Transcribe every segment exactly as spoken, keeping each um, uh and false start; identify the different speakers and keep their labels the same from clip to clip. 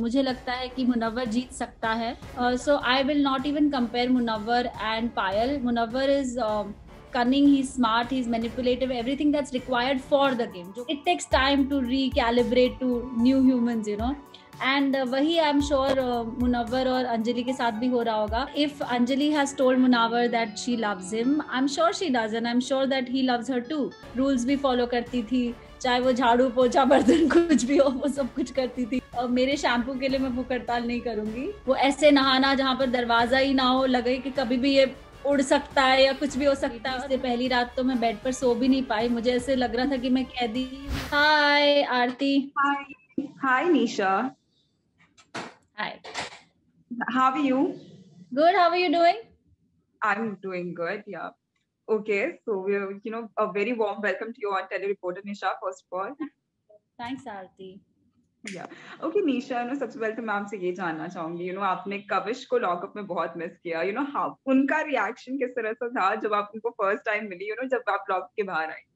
Speaker 1: मुझे लगता है कि मुनव्वर जीत सकता है. So I will not even compare Munawar and Payal. Munawar is cunning, he's smart, he's manipulative, everything that's required for the game. It takes time to recalibrate to new humans, you know. And uh, वही आई am sure Munawwar और अंजलि के साथ भी हो रहा होगा. If Anjali has told Munawar that she loves him, I am sure she does, and I am sure that he loves her too. Rules भी follow करती थी, चाहे वो झाड़ू पोछा बर्तन कुछ भी हो, वो सब कुछ करती थी. और मेरे शैम्पू के लिए मैं भूख हड़ताल नहीं करूंगी. वो ऐसे नहाना जहाँ पर दरवाजा ही ना हो, लगे कि कभी भी ये उड़ सकता है या कुछ भी हो सकता है. इससे पहली रात तो मैं बेड पर सो भी नहीं पाई, मुझे ऐसे लग रहा था कि मैं कैदी. हाय आरती.
Speaker 2: हाय हाय निशा.
Speaker 1: हाय.
Speaker 2: How are you?
Speaker 1: Good. How are you doing?
Speaker 2: I'm doing good. Yeah. Okay. So we're, you know, a very warm welcome to you on Telereporter, Nisha. First of all.
Speaker 1: Thanks, Aarti.
Speaker 2: Yeah. Okay, Nisha. You know, सबसे पहले तो मैं आपसे ये जानना चाहूंगी, you know, आपने कविश को लॉकअप में बहुत मिस किया. You know, हाँ, उनका रिएक्शन किस तरह से था जब आप उनको फर्स्ट टाइम मिली, you know, जब आप लॉकअप के बाहर आई?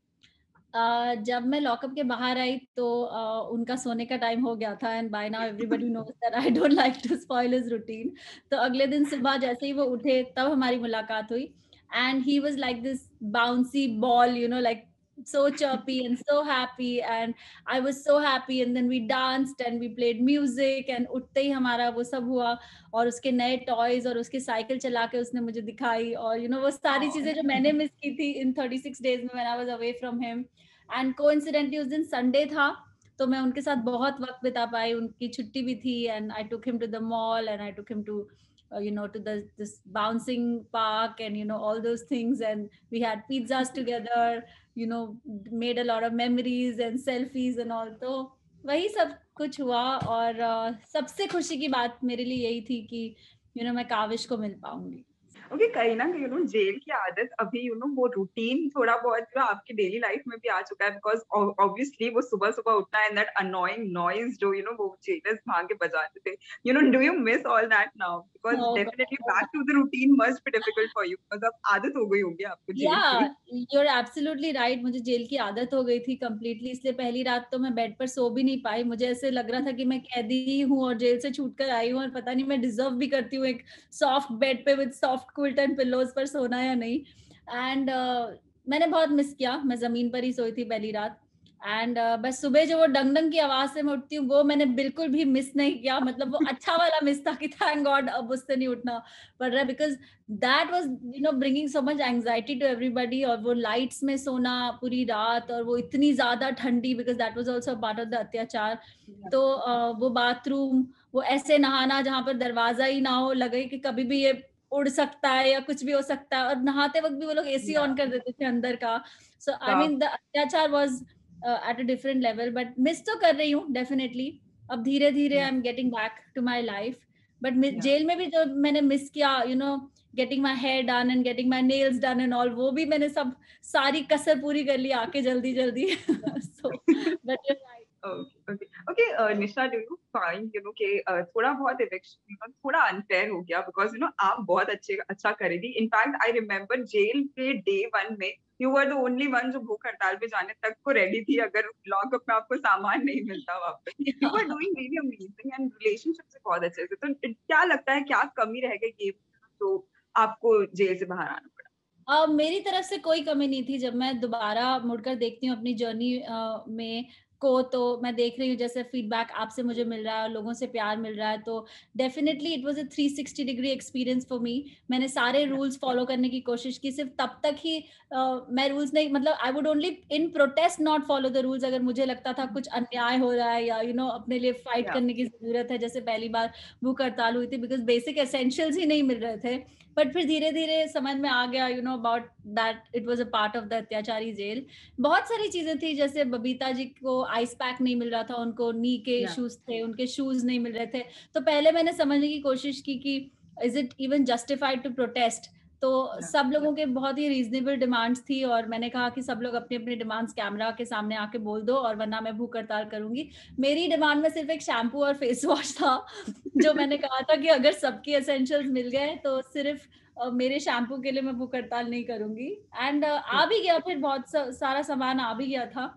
Speaker 1: Uh, जब मैं लॉकअप के बाहर आई तो uh, उनका सोने का टाइम हो गया था. And by now everybody knows that I don't like to spoil his routine. तो अगले दिन सुबह जैसे ही वो उठे तब हमारी मुलाकात हुई. And he was like this bouncy ball, you know, like so chirpy and so happy, and I was so happy. And then we danced and we played music, and उठते ही हमारा वो सब हुआ. और उसके नए टॉयज और उसकी साइकिल चला के उसने मुझे दिखाई. और यू you नो know, वो सारी चीजें जो मैंने मिस की थी इन थर्टी सिक्स डेज में when I was away from him. And coincidentally उस दिन संडे था, तो मैं उनके साथ बहुत वक्त बिता पाई. उनकी छुट्टी भी थी. And I took him to the mall and I took him to Uh, you know, to the this bouncing park and you know all those things, and we had pizzas together, you know, made a lot of memories and selfies and all. तो वही सब कुछ हुआ. और uh, सबसे खुशी की बात मेरे लिए यही थी कि you know मैं काविश को मिल पाऊंगी.
Speaker 2: ओके, कहीं ना कहीं यू नो जेल की आदत अभी यू नो वो रूटीन थोड़ा बहुत जो आपकी डेली लाइफ में भी आ चुका है, बिकॉज ऑब्वियसली वो सुबह सुबह उठना एंड दैट अनोइंग नॉइज जो यू नो वो जेलर्स वहां के बजाते थे. You know do you miss all that now? Because
Speaker 1: Oh,
Speaker 2: definitely back to the routine must be difficult for you, because अब आदत हो गई होगी आपको जेल
Speaker 1: Yeah,
Speaker 2: की.
Speaker 1: you're absolutely right. मुझे जेल की आदत हो गई थी completely. इसलिए पहली रात तो मैं बेड पर सो भी नहीं पाई. मुझे ऐसे लग रहा था कि मैं कैदी हूँ और जेल से छूट कर आई हूँ, और पता नहीं मैं डिजर्व भी करती हूँ एक सॉफ्ट बेड पे with soft quilt and pillows पर सोना या नहीं. एंड uh, मैंने बहुत मिस किया. मैं जमीन पर ही सोई थी पहली रात. एंड uh, बस सुबह जो वो डंग डंग की आवाज से मैं उठती हूँ, वो मैंने बिल्कुल भी मिस नहीं किया. मतलब वो अच्छा वाला मिस था कि थैंक गॉड अब उससे नहीं उठना पड़ रहा है, because that was you know bringing so much anxiety to everybody. और वो लाइट्स में सोना पूरी रात, और वो इतनी ज्यादा ठंडी, because that was also part of the अत्याचार. तो uh, वो बाथरूम, वो ऐसे नहाना जहाँ पर दरवाजा ही ना हो, लगे कि कभी भी ये उड़ सकता है या कुछ भी हो सकता है. और नहाते वक्त भी वो लोग एसी ऑन कर देते थे अंदर का. सो आई मीन द अत्याचार was at a different level. But miss तो कर रही हूँ डेफिनेटली. अब धीरे धीरे I am getting back to my life. But jail में भी जो मैंने मिस किया, you know, getting my hair done and getting my nails done and all, वो भी मैंने सब सारी कसर पूरी कर ली आके जल्दी जल्दी. So but you're right.
Speaker 2: Okay, okay, okay. Uh, Nisha, do you find you know कि uh, थोड़ा बहुत eviction you know, थोड़ा unfair हो गया, because you know आप बहुत अच्छे अच्छा करेगी. In fact, I remember jail के day one में you were the only one जो भूख हड़ताल पे जाने तक को ready थी अगर लॉकअप में आपको सामान नहीं मिलता वापस. You were doing really amazing and relationships से बहुत अच्छे से. तो क्या लगता है क्या कमी रह गई ये तो आपको जेल से बाहर आना पड़ा?
Speaker 1: Uh, मेरी तरफ से कोई कमी नहीं थी. जब मैं दोबारा मुड़कर देखती हूँ अपनी जर्नी uh, में को, तो मैं देख रही हूँ जैसे फीडबैक आपसे मुझे मिल रहा है और लोगों से प्यार मिल रहा है, तो definitely it was a three sixty degree experience for me. मैंने सारे रूल्स फॉलो करने की कोशिश की. सिर्फ तब तक ही uh, मैं रूल्स नहीं, मतलब I would only in protest not follow the rules अगर मुझे लगता था कुछ अन्याय हो रहा है या यू you नो know, अपने लिए फाइट
Speaker 2: Yeah.
Speaker 1: करने की जरूरत है. जैसे पहली बार भूख हड़ताल हुई थी बिकॉज बेसिक एसेंशियल्स ही नहीं मिल रहे थे. बट फिर धीरे धीरे समझ में आ गया, you know, about that it was a part of the अत्याचारी जेल. बहुत सारी चीजें थी, जैसे बबीता जी को आइस पैक नहीं मिल रहा था, उनको नी के इश्यूज yeah. थे, उनके शूज नहीं मिल रहे थे. तो पहले मैंने समझने की कोशिश की कि is it even justified to protest. तो yeah. सब लोगों के बहुत ही रीजनेबल डिमांड्स थी, और मैंने कहा कि सब लोग अपनी अपनी डिमांड्स कैमरा के सामने आके बोल दो, और वरना मैं भूख हड़ताल करूंगी. मेरी डिमांड में सिर्फ एक शैम्पू और फेस वॉश था जो मैंने कहा था कि अगर सबकी एसेंशियल्स मिल गए तो सिर्फ uh, मेरे शैम्पू के लिए मैं भूख हड़ताल नहीं करूंगी. एंड uh, आ भी गया, फिर बहुत सा, सारा सामान आ भी गया था.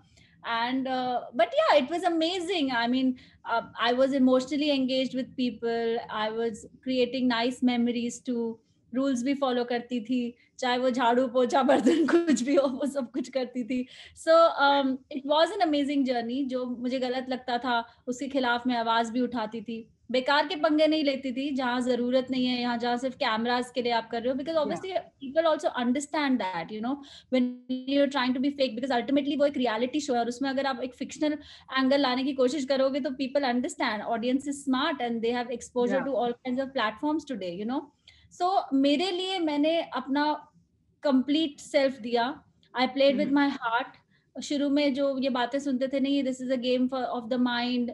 Speaker 1: And uh, but yeah, it was amazing. I mean, uh, I was emotionally engaged with people. I was creating nice memories too. Rules भी फॉलो करती थी, चाहे वो झाड़ू पोछा बर्तन कुछ भी हो, वो सब कुछ करती थी. So it was an amazing journey. जो मुझे गलत लगता था उसके खिलाफ मैं आवाज भी उठाती थी. बेकार के पंगे नहीं लेती थी जहां जरूरत नहीं है, यहाँ जहां सिर्फ कैमरास के लिए आप कर रहे हो, because
Speaker 2: Yeah.
Speaker 1: Obviously people also understand that, you know, when you're trying to be fake, because ultimately वो एक रियलिटी शो है और उसमें अगर आप एक फिक्शनल एंगल लाने की कोशिश करोगे तो people understand, audience is smart and they have exposure
Speaker 2: Yeah.
Speaker 1: To all kinds of platforms today, you know. So मेरे लिए मैंने अपना कंप्लीट सेल्फ दिया. I played with
Speaker 2: Mhm.
Speaker 1: My heart. शुरू में जो ये बातें सुनते थे, नहीं this is a game of the mind,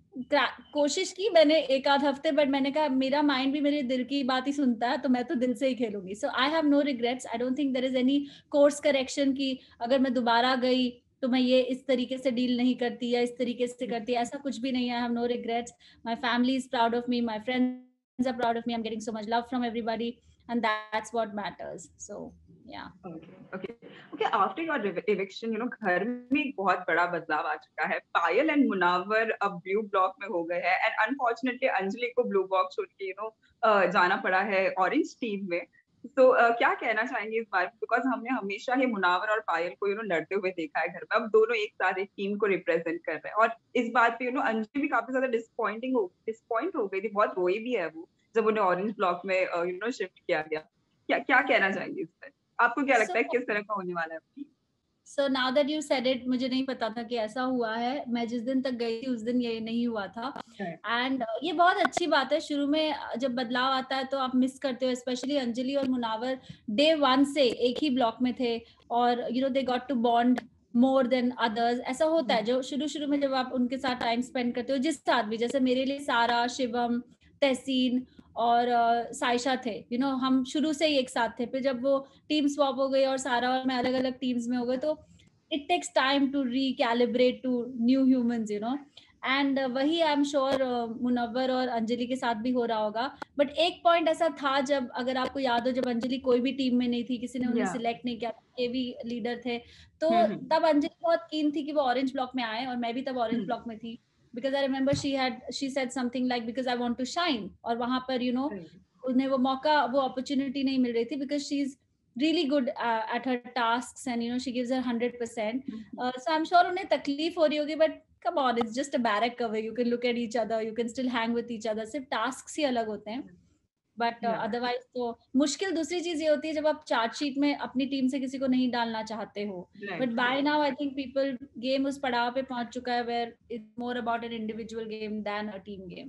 Speaker 1: कोशिश की मैंने एक आध हफ्ते, बट मैंने कहा मेरा माइंड भी मेरे दिल की बात ही सुनता है, तो मैं तो दिल से ही खेलूंगी. So I have no regrets. I don't think there is any course correction की अगर मैं दोबारा गई तो मैं ये इस तरीके से डील नहीं करती या इस तरीके से करती, ऐसा कुछ भी नहीं है. I have no regrets. My family is proud of me, my friends are proud of me. I am getting so much love from everybody and that's what matters. So yeah.
Speaker 2: Okay, okay, okay. After your ev- eviction, you know, घर में एक बहुत बड़ा बदलाव आ चुका है. पायल and Munawar अब blue block में हो गए हैं, एंड अनफॉर्चुनेटली अंजलि को ब्लू ब्लॉक छोड़ के, यू नो, जाना पड़ा है ऑरेंज टीम में. तो uh, क्या कहना चाहेंगे इस बारे में? बिकॉज हमने हमेशा ही मुनावर और पायल को, यू नो, लड़ते हुए देखा है घर में. अब दोनों एक साथ एक टीम को रिप्रेजेंट कर रहे हैं, और इस बात पे, यू नो, अंजलि भी काफी ज्यादा डिसअपॉइंटिंग हो डिसअपॉइंट हो गई थी. बहुत रोई भी है वो जब उन्हें ऑरेंज ब्लॉक में, यू नो, शिफ्ट किया गया. क्या क्या कहना चाहेंगे इस पर? आपको क्या लगता
Speaker 1: So
Speaker 2: है किस तरह का होने वाला है?
Speaker 1: So now that you said it, मुझे नहीं पता था कि ऐसा हुआ है. मैं जिस दिन तक गई थी उस दिन ये नहीं हुआ था. एंड uh, ये बहुत अच्छी बात है. शुरू में uh, जब बदलाव आता है तो आप मिस करते हो, स्पेशली अंजलि और मुनावर डे वन से एक ही ब्लॉक में थे और you know they got to bond more than others. ऐसा होता है जो शुरू शुरू में जब आप उनके साथ टाइम स्पेंड करते हो, जिस साथ भी, जैसे मेरे लिए सारा, शिवम, तहसीन और uh, साइशा थे, यू you नो know, हम शुरू से ही एक साथ थे. फिर जब वो टीम स्वैप हो गई और सारा और मैं अलग अलग टीम्स में हो गए, तो it takes time to recalibrate to new humans, you know. And uh, वही आई एम श्योर मुनव्वर और अंजलि के साथ भी हो रहा होगा. बट एक पॉइंट ऐसा था, जब अगर आपको याद हो, जब अंजलि कोई भी टीम में नहीं थी, किसी ने उन्हें सिलेक्ट नहीं किया, के भी लीडर थे, तो तब अंजलि बहुत कीन थी कि वो ऑरेंज ब्लॉक में आए, और मैं भी तब ऑरेंज ब्लॉक में थी. Because I remember she had she said something like because I want to shine, और वहां पर यू you नो know, उन्हें वो मौका, वो अपॉर्चुनिटी नहीं मिल रही थी, because she is really good uh, at her tasks and you know she gives her one hundred percent. uh, so I'm sure उन्हें तकलीफ हो रही होगी, but come on, it's just a barrack cover. You can look at each other, you can still hang with each other. सिर्फ tasks ही अलग होते हैं, but otherwise uh, तो मुश्किल दूसरी चीज ये होती है जब आप चार्जशीट में अपनी टीम से किसी को नहीं डालना चाहते हो. But by now I think people, game उस पड़ाव पे पहुंच चुका है where it's more about an individual game than a team game.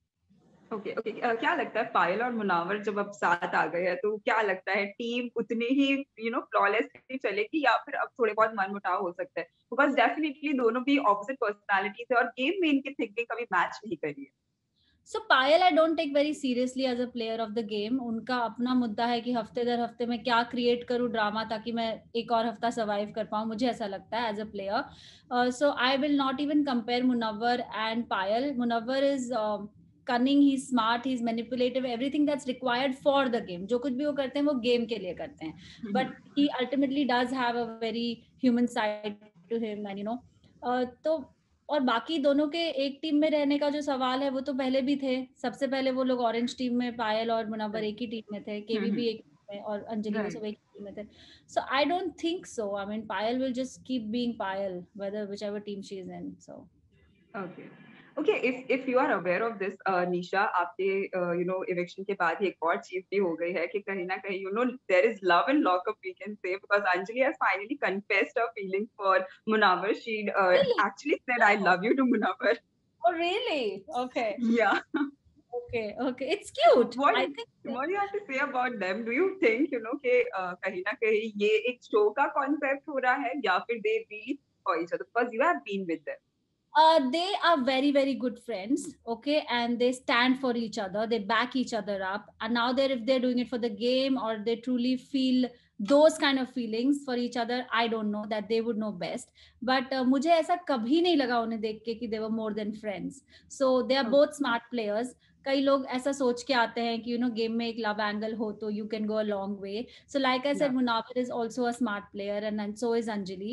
Speaker 2: Okay okay. क्या लगता है पायल और मुनावर जब अब साथ आ गए हैं, तो क्या लगता है टीम उतनी ही, यू नो, फ्लॉलेसली चलेगी, या फिर अब थोड़े बहुत मनमुटाव हो सकता है? बिकॉज डेफिनेटली दोनों भी ऑपोजिट पर्सनालिटीज है, और गेम में इनकी थिंकिंग कभी मैच नहीं करी है.
Speaker 1: So Payal I don't take very seriously as a player of the game. उनका अपना मुद्दा है कि हफ्ते दर हफ्ते में क्या क्रिएट करूं ड्रामा, ताकि मैं एक और हफ्ता सर्वाइव कर पाऊं. मुझे ऐसा लगता है as a player. So I will not even compare Munawar and Payal. Munawar is cunning, he's smart, he's manipulative, everything that's required for the game. जो कुछ भी वो करते हैं वो गेम के लिए करते हैं, but he ultimately does have a very human side to him, and you know uh, तो और बाकी दोनों के एक टीम में रहने का जो सवाल है, वो तो पहले भी थे. सबसे पहले वो लोग ऑरेंज टीम में, पायल और मुनव्वर एक ही टीम में थे, केवी भी एक टीम में, और अंजलि, वो सब एक टीम में थे. So I don't think so. I mean Payal will just keep being Payal whether whichever team she is in. So
Speaker 2: okay okay. If if you are aware of this, Nisha, आपके, यू नो, इविक्शन के बाद एक और चीज भी हो गई है कि कहीं ना कहीं, you know, there is love in lockup, we can say, because Anjali has finally confessed her feeling for Munawar. She actually said I love you too Munawar.
Speaker 1: Oh really? Okay.
Speaker 2: Yeah.
Speaker 1: Okay, okay. It's cute.
Speaker 2: What
Speaker 1: I think
Speaker 2: what do you have to say about them? Do you think, you know, कि uh, कहीं ना कहीं ये एक show का concept हो रहा है, या फिर they really for each other? Because you have been with them.
Speaker 1: uh, they are very very good friends, okay, and they stand for each other, they back each other up. And now they're, if they're doing it for the game, or they truly feel those kind of feelings for each other, I don't know, that they would know best. But uh, मुझे ऐसा कभी नहीं लगा उन्हें देख के कि they were more than friends. So they are both smart players. कई लोग ऐसा सोच के आते हैं कि यू नो गेम में एक लव एंगल हो तो you can go a long way. So like I said, Munawar is also a smart player, and so is Anjali.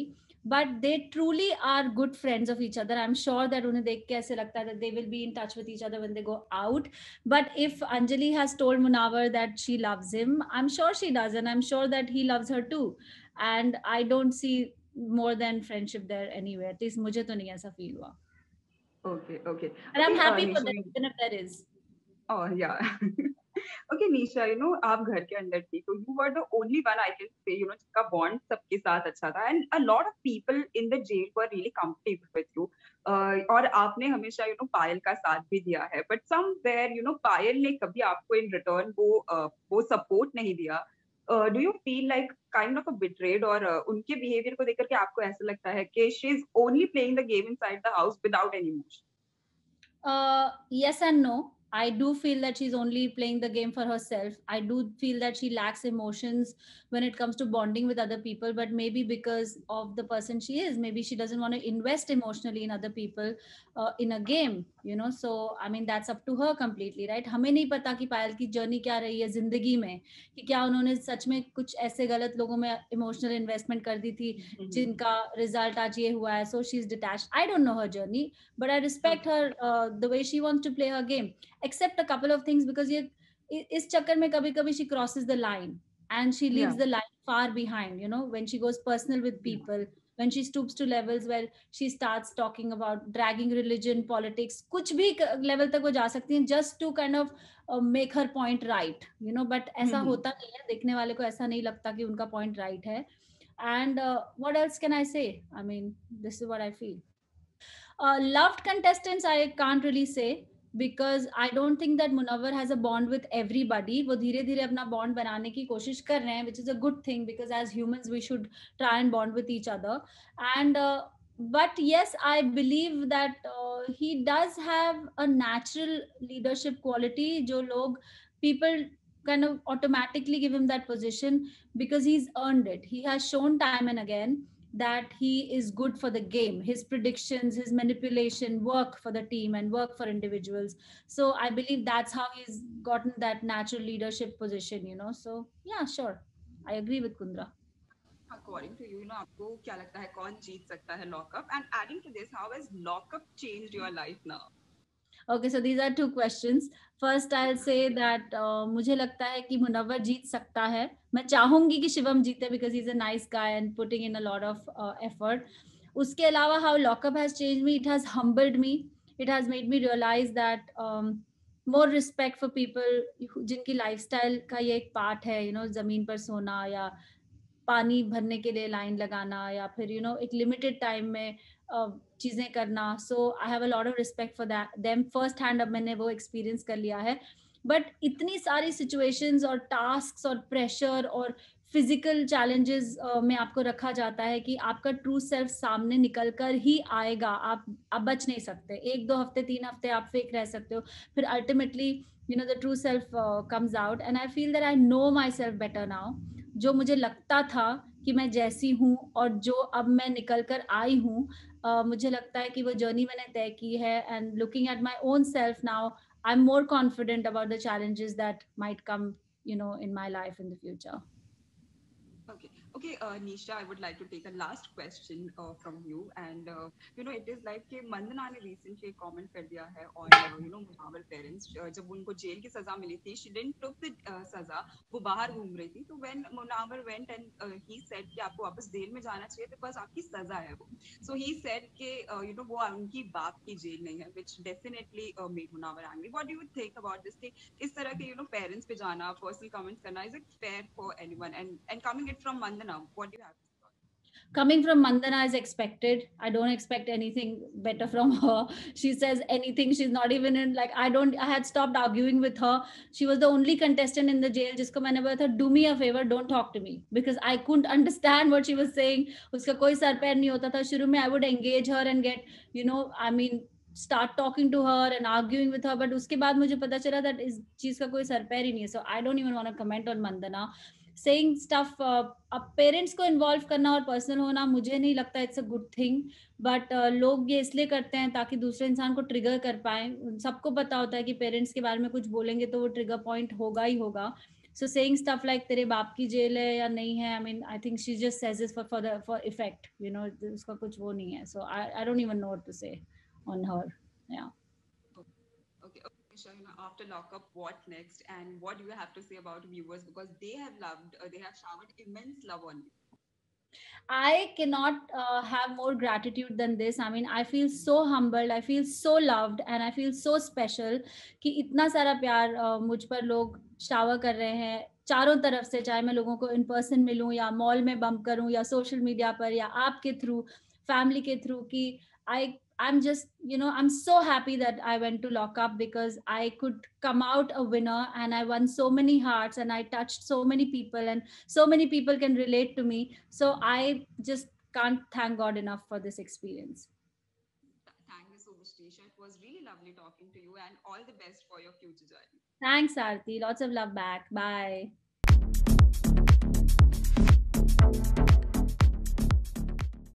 Speaker 1: but they truly are good friends of each other. I'm sure that उन्हें देख के ऐसे लगता है that they will be in touch with each other when they go out. But if Anjali has told Munawar that she loves him, I'm sure she does, and I'm sure that he loves her too. And I don't see more than friendship there anyway. At least मुझे तो नहीं ऐसा feel हुआ.
Speaker 2: Okay, okay,
Speaker 1: And I'm
Speaker 2: okay. Uh,
Speaker 1: happy for
Speaker 2: Nisha,
Speaker 1: them, even if there is.
Speaker 2: oh yeah. Okay, Nisha, you know, आप घर के अंदर थी, तो you were the only one I can say, you know, जिसका bond सबके साथ अच्छा था, and a lot of people in the jail were really comfortable with you. Uh, और आपने हमेशा, you know, पायल का साथ भी दिया है, but somewhere, you know, पायल ने कभी आपको in return वो uh, वो support नहीं दिया. Uh, do you feel like kind of a betrayed, और uh, उनके behavior को देख करके आपको ऐसा लगता है कि she is only playing the game inside the house without any emotion?
Speaker 1: Uh, yes and no. I do feel that she's only playing the game for herself. I do feel that she lacks emotions when it comes to bonding with other people, but maybe because of the person she is, maybe she doesn't want to invest emotionally in other people uh, in a game, you know. So, I mean, that's up to her completely, right? हमें नहीं पता कि पायल की journey क्या रही है जिंदगी में, कि क्या उन्होंने सच में कुछ ऐसे गलत लोगों में इमोशनल इन्वेस्टमेंट कर दी थी जिनका रिजल्ट आज ये हुआ है. So she's detached. I don't know her journey, but I respect
Speaker 2: Okay.
Speaker 1: her uh, the way she wants to play her game, except a couple of things, because ये इ- इस चक्कर में कभी कभी she crosses the line and she leaves
Speaker 2: Yeah.
Speaker 1: the line far behind, you know, when she goes personal with
Speaker 2: Yeah.
Speaker 1: people, when she stoops to levels where she starts talking about dragging religion, politics, कुछ भी level तक वो जा सकती हैं just to kind of uh, make her point right, you know. But ऐसा होता नहीं है, देखने वाले को ऐसा नहीं लगता कि उनका point right है. And uh, what else can I say? I mean, this is what I feel. Uh, loved contestants, I can't really say, because I don't think that Munawar has a bond with everybody. वो धीरे धीरे अपना bond बनाने की कोशिश कर रहे हैं, which is a good thing, because as humans we should try and bond with each other. And uh, but yes, I believe that uh, he does have a natural leadership quality. जो लोग people kind of automatically give him that position because he's earned it. He has shown time and again that he is good for the game. His predictions, his manipulation work for the team and work for individuals. So I believe that's how he's gotten that natural leadership position, you know. So yeah, sure. I agree with Kundra.
Speaker 2: According to you, you know, आपको क्या लगता है कौन जीत सकता है lockup? And adding to this, how has lockup changed your life now?
Speaker 1: Okay, so these are two questions. First, I'll say that uh, मुझे लगता है कि मुनव्वर जीत सकता है. मैं चाहूंगी कि शिवम जीते because he's a nice guy and putting in a lot of uh, effort. उसके अलावा how lockup has changed me, it has humbled me. It has made me realize that um, more respect for people who- जिनकी lifestyle का ये एक part है, you know, जमीन पर सोना या पानी भरने के लिए लाइन लगाना या फिर यू नो एक लिमिटेड टाइम में uh, चीजें करना. So I have a lot of respect for that them first hand. अब मैंने वो एक्सपीरियंस कर लिया है. बट इतनी सारी सिचुएशंस और टास्क और प्रेशर और फिजिकल चैलेंजेस uh, में आपको रखा जाता है कि आपका ट्रू सेल्फ सामने निकल कर ही आएगा. आप आप बच नहीं सकते. एक दो हफ्ते तीन हफ्ते आप फेक रह सकते हो, फिर ultimately you know the true self comes out. And I feel that I know myself better now. जो मुझे लगता था कि मैं जैसी हूँ और जो अब मैं निकल कर आई हूँ, uh, मुझे लगता है कि वो जर्नी मैंने तय की है. And looking at my own self now, I am more confident about the challenges that might come you know in my life in the future.
Speaker 2: Okay, okay, uh, Nisha, I would like to take a last question uh, from you, and uh, you know, it is like कि मंदना ने recently comment कर दिया है on uh, you know Munawar parents. uh, जब उनको jail की सजा मिली थी, she didn't took the uh, सजा, वो बाहर घूम रही थी. तो when Munawar went and uh, he said कि आपको वापस जेल में जाना चाहिए because आपकी सजा है वो. So he said कि uh, you know वो उनकी बाप की जेल नहीं है, which definitely uh, made Munawar angry. What do you think about this? कि इस तरह के you know parents पे जाना, personal comments करना, is it fair for anyone? And and coming it from Mandana, what do you have to say?
Speaker 1: Coming from Mandana is expected. I don't expect anything better from her. She says anything. She's not even in like I don't. I had stopped arguing with her. She was the only contestant in the jail जिसको मैंने बोला था do me a favor, don't talk to me, because I couldn't understand what she was saying. उसका कोई sir पैर नहीं होता था. शुरू में I would engage her and get you know I mean start talking to her and arguing with her, but उसके बाद मुझे पता चला that इस चीज का कोई सर पैर ही नहीं है. So I don't even want to comment on Mandana saying stuff. uh, अब पेरेंट्स को इन्वॉल्व करना और पर्सनल होना मुझे नहीं लगता it's a good thing. But लोग ये इसलिए करते हैं ताकि दूसरे इंसान को ट्रिगर कर पाए. सबको पता होता है कि पेरेंट्स के बारे में कुछ बोलेंगे तो वो ट्रिगर पॉइंट होगा ही होगा. So saying stuff like तेरे बाप की जेल है या नहीं है, I mean, I think she just says this for for the for effect, you know, उसका कुछ वो नहीं है. So I I don't even know what to say on her. Yeah.
Speaker 2: Okay, okay, Nisha, you know, after lockup, what next, and what do you have to say about viewers, because they have loved, uh, they have showered immense love on you.
Speaker 1: I cannot uh, have more gratitude than this. I mean, I feel so humbled, I feel so loved, and I feel so special कि इतना सारा प्यार uh, मुझ पर लोग shower कर रहे हैं चारों तरफ से, चाहे मैं लोगों को इन पर्सन मिलूं या मॉल में बम्प करूं या सोशल मीडिया पर या आपके थ्रू, फैमिली के थ्रू, कि आई I'm just, you know, I'm so happy that I went to lockup because I could come out a winner and I won so many hearts and I touched so many people and so many people can relate to me. So I just can't thank God enough for this experience.
Speaker 2: Thank you so much, Nisha. It was really lovely talking to you, and all the best for your future journey.
Speaker 1: Thanks, Aarti. Lots of love back. Bye.